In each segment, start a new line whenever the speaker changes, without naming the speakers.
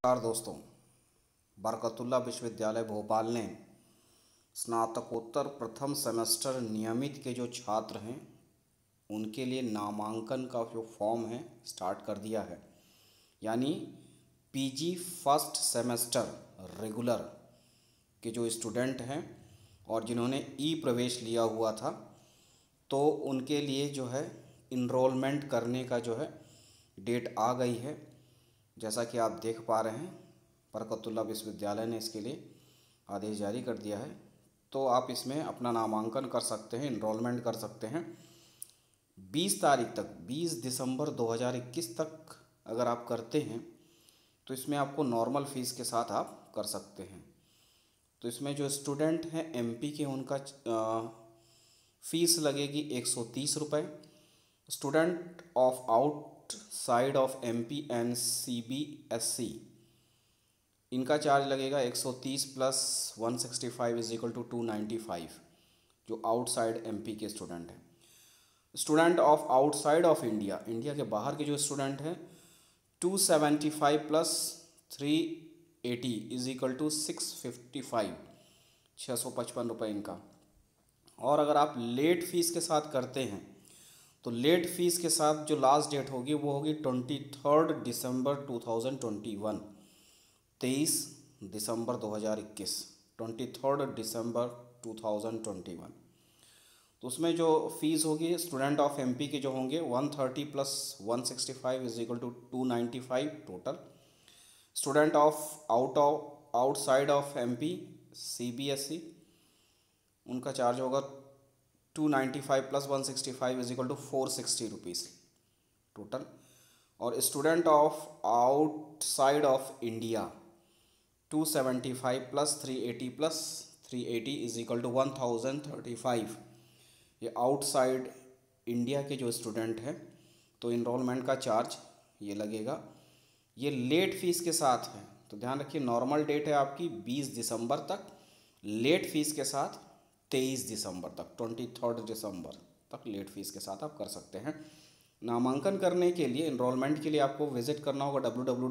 नमस्कार दोस्तों। बरकतुल्लाह विश्वविद्यालय भोपाल ने स्नातकोत्तर प्रथम सेमेस्टर नियमित के जो छात्र हैं उनके लिए नामांकन का जो फॉर्म है स्टार्ट कर दिया है। यानी पीजी फर्स्ट सेमेस्टर रेगुलर के जो स्टूडेंट हैं और जिन्होंने ई प्रवेश लिया हुआ था तो उनके लिए जो है इनरोलमेंट करने का जो है डेट आ गई है। जैसा कि आप देख पा रहे हैं, बरकतुल्लाह विश्वविद्यालय ने इसके लिए आदेश जारी कर दिया है। तो आप इसमें अपना नामांकन कर सकते हैं, इनरोलमेंट कर सकते हैं। 20 तारीख तक, 20 दिसंबर 2021 तक अगर आप करते हैं तो इसमें आपको नॉर्मल फ़ीस के साथ आप कर सकते हैं। तो इसमें जो स्टूडेंट हैं एमपी के, उनका फ़ीस लगेगी 130 रुपये। Student of outside of MP and CBSE, इनका चार्ज लगेगा 130 प्लस 165 इज इक्वल टू 295, जो आउटसाइड एमपी के स्टूडेंट हैं। Student of outside of India, India के बाहर के जो स्टूडेंट हैं, 275 प्लस 380 इज इक्वल टू 655, 655 रुपये इनका। और अगर आप लेट फ़ीस के साथ करते हैं तो लेट फ़ीस के साथ जो लास्ट डेट होगी वो होगी 23 दिसंबर 2021, 23 दिसंबर 2021, 23 दिसंबर 2021। तो उसमें जो फ़ीस होगी स्टूडेंट ऑफ एमपी के जो होंगे 130 plus 165 is equal to 295 total. Student of outside of MP CBSE, उनका चार्ज होगा 295 plus 165 is equal to 460 rupees total. और student of outside of India 275 plus 380 is equal to 1035। ये outside India के जो student हैं तो इनरोलमेंट का charge ये लगेगा। ये लेट फ़ीस के साथ है, तो ध्यान रखिए नॉर्मल डेट है आपकी 20 दिसंबर तक, लेट फ़ीस के साथ 23 दिसंबर तक, 23 दिसंबर तक लेट फ़ीस के साथ आप कर सकते हैं। नामांकन करने के लिए, इनरोलमेंट के लिए आपको विज़िट करना होगा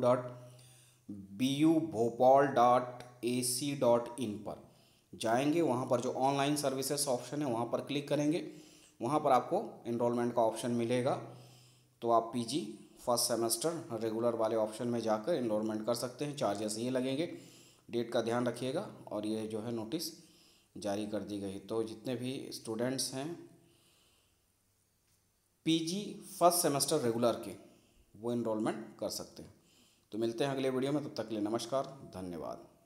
www.bubhopal.ac.in पर जाएंगे। वहाँ पर जो ऑनलाइन सर्विसेज ऑप्शन है वहाँ पर क्लिक करेंगे, वहाँ पर आपको इनरोलमेंट का ऑप्शन मिलेगा। तो आप पीजी फर्स्ट सेमेस्टर रेगुलर वाले ऑप्शन में जाकर इनरोलमेंट कर सकते हैं। चार्जेस ये लगेंगे, डेट का ध्यान रखिएगा। और ये जो है नोटिस जारी कर दी गई, तो जितने भी स्टूडेंट्स हैं पीजी फर्स्ट सेमेस्टर रेगुलर के, वो इनरोलमेंट कर सकते हैं। तो मिलते हैं अगले वीडियो में, तब तक के लिए नमस्कार, धन्यवाद।